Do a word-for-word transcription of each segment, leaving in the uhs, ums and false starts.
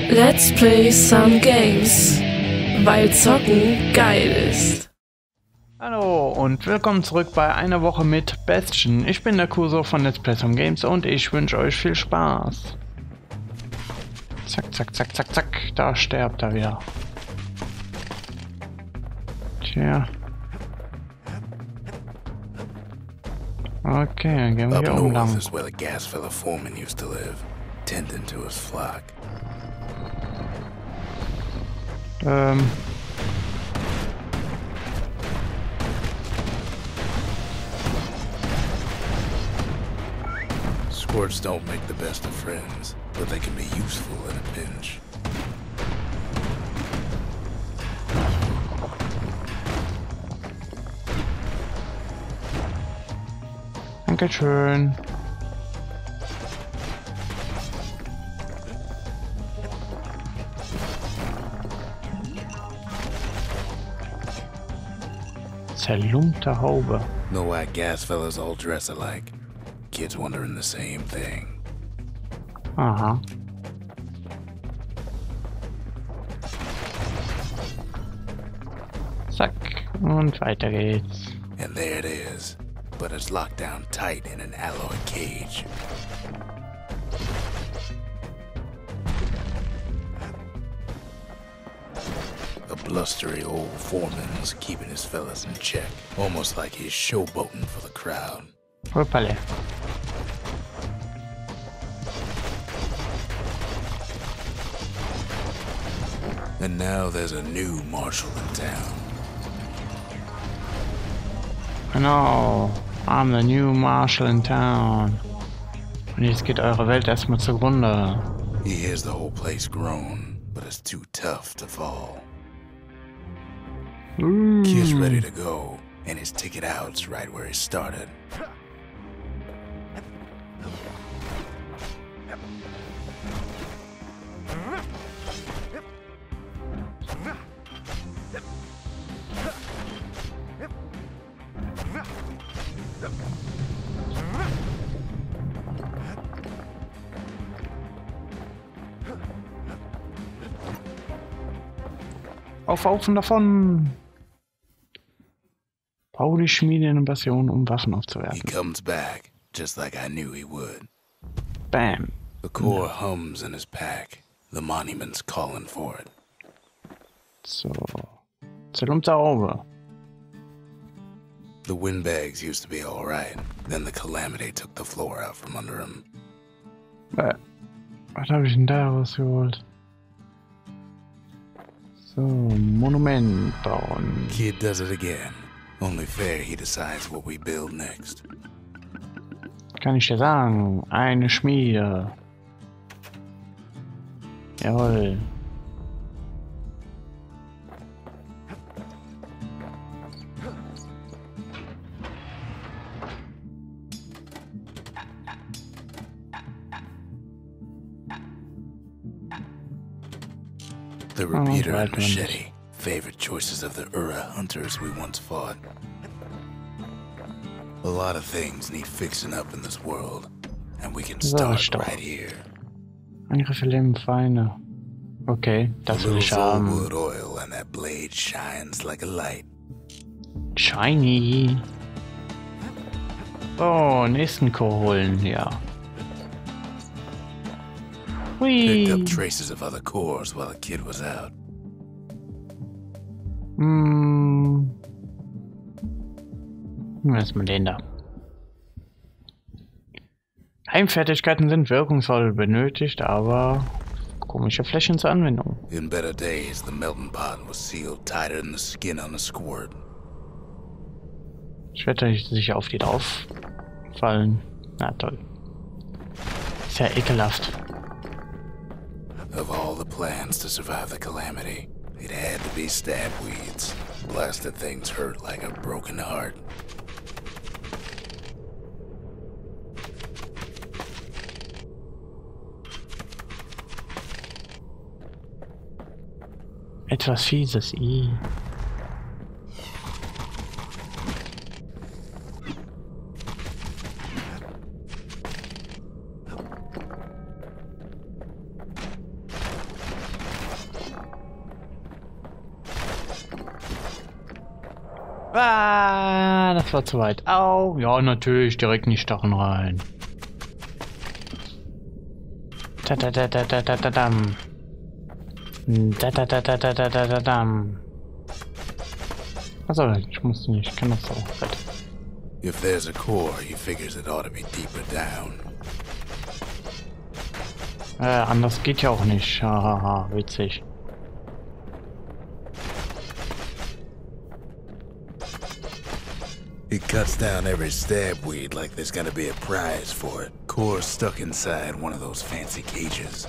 Let's play some games, weil Zocken geil ist. Hallo und willkommen zurück bei einer Woche mit Bastion. Ich bin der Kuso von Let's Play Some Games und ich wünsche euch viel Spaß. Zack, zack, zack, zack, zack. Da stirbt er wieder. Tja. Okay, dann gehen wir hier um lang. Is where the gas fella foreman used to live, tending to his flock. Ähm. Squirts don't make the best of friends, but they can be useful in a pinch. Dankeschön. Zerlumpte Haube. No why gas fellas all dress alike. Kids wondering the same thing. Aha. Zack. Und weiter geht's. And there it is. But it's locked down tight in an alloy cage. A blustery old foreman's keeping his fellas in check, almost like he's showboating for the crowd. Hoppale. And now there's a new marshal in town. Genau. I'm the new marshal in town. Und jetzt geht eure Welt erstmal zugrunde. He hears the whole place groan, but it's too tough to fall. Mm. Kid's ready to go, and his ticket out's right where he started. Auf, auf und davon! Bau die Schmiedeinvasion, um Waffen He aufzuwerten. comes back, just like I knew he would. Bam! The core hums in his pack. The monument's calling for it. So. Zerlumpte Haube. The windbags used to be alright. Then the calamity took the floor out from under him. Äh, was habe ich denn da rausgeholt? So, Monument bauen. Kid does it again. Only fair he decides what we build next. Kann ich dir sagen? Eine Schmiede. Jawohl. The repeater right, and machete, favorite choices of the Ura hunters we once fought. A lot of things need fixing up in this world, and we can So, start stopp. right here. Angriffe leben Feinde. Okay, A das will little ich haben. soulwood oil and that blade shines like a light. Shiny. So, nächsten Chor holen, ja. Picked up Hui. traces of other cores while the kid was out. Hm. Erstmal den da. Heimfertigkeiten sind wirkungsvoll benötigt, aber komische Flächen zur Anwendung. In better days, the melting pot was sealed tighter than the skin on a squirt. Ich werde nicht sicher auf die drauf fallen. Na toll. Ist ja ekelhaft. Of all the plans to survive the calamity, it had to be stab weeds. Blasted things hurt like a broken heart. Etwas Fieses, i. Ah, das war zu weit. Au. Ja, natürlich, direkt in die Stacheln rein. Da da da da da da da dam. Da da da da da da da da dam. Achso, ich muss nicht, ich kann das auch. If there's a core, he figures it ought to be deeper down. Äh, anders geht ja auch nicht. Hahaha, witzig. He cuts down every stab weed like there's gonna be a prize for it. Core stuck inside one of those fancy cages.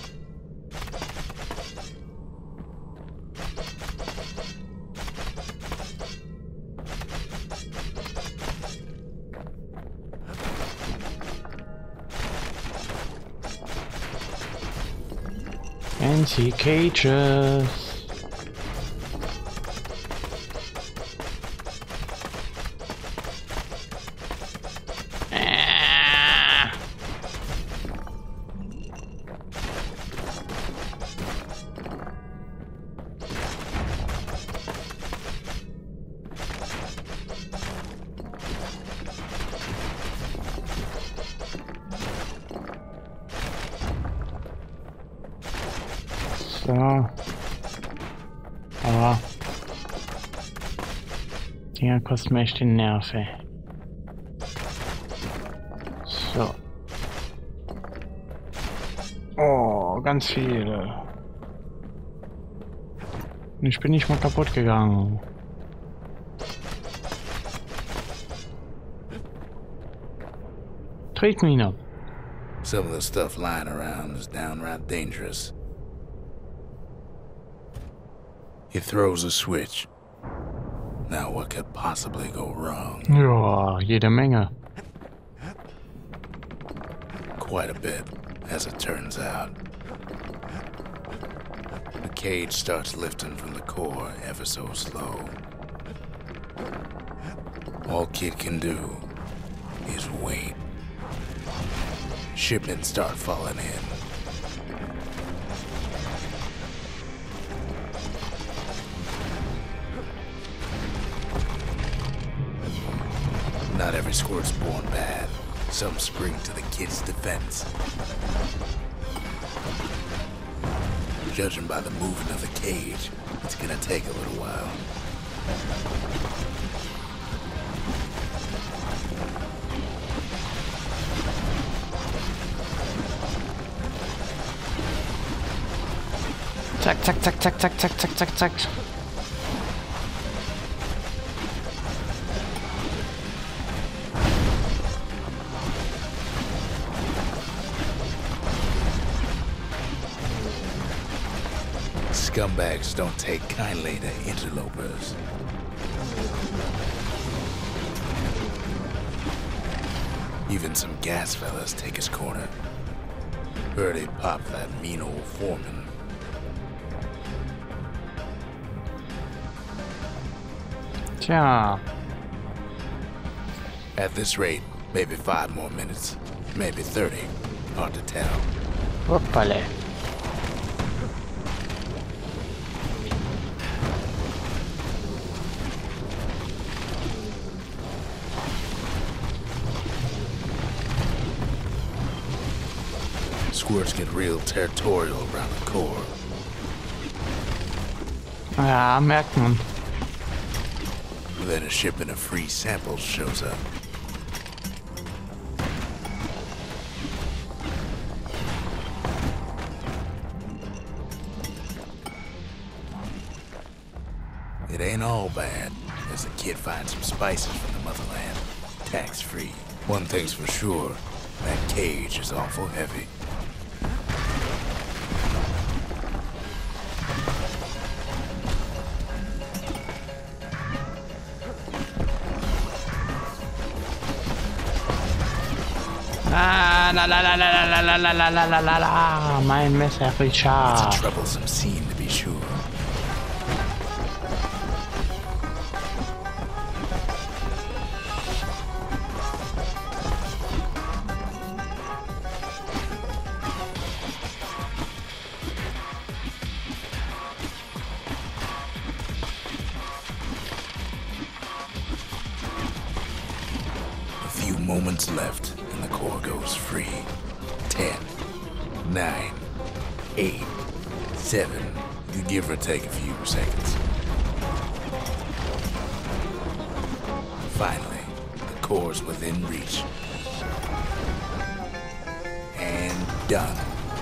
Fancy cages. Ah. So. Aber Dinger kosten mir echt den Nerv, ey. So. Oh, ganz viele. Und ich bin nicht mal kaputt gegangen. Tretmine. Some of the stuff lying around is downright dangerous. He throws a switch. Now what could possibly go wrong? Ja, jede Menge. Quite a bit, as it turns out. The cage starts lifting from the core ever so slow. All Kid can do is wait. Shipments start falling in. Not every squirt's born bad. Some spring to the kid's defense. Judging by the movement of the cage, it's gonna take a little while. Zack, zack, zack, zack, zack, zack, zack, zack, zack. Scumbags don't take kindly to interlopers. Even some gas fellas take his corner. Heard he popped that mean old foreman. Tja. At this rate, maybe five more minutes, maybe thirty. Hard to tell. Hoppale. Squirts get real territorial around the core. Ja, merkt man. Then a shipment of free samples shows up. It ain't all bad, as the kid finds some spices from the motherland, tax-free. One thing's for sure, that cage is awful heavy. Ah, la la la la la la la la la la la la, mein Messer, It's a Richard. troublesome scene, to be sure. moments left and the core goes free. Ten, nine, eight, seven. You give or take a few seconds. Finally, the core's within reach. And done.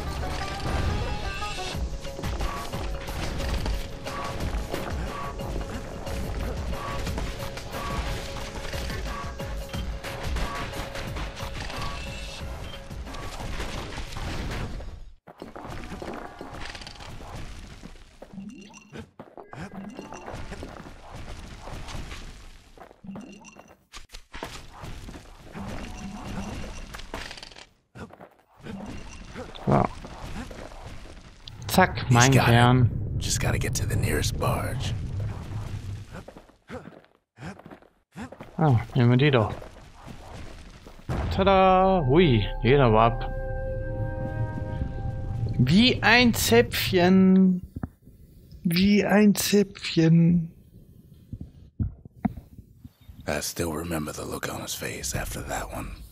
So. Zack, mein got Kern. it. Just gotta get to the nearest barge. Oh, nehmen wir die doch. Tada! Hui, jeder war ab. Wie ein Zäpfchen. Wie ein Zäpfchen. I still remember the look on his face after that one.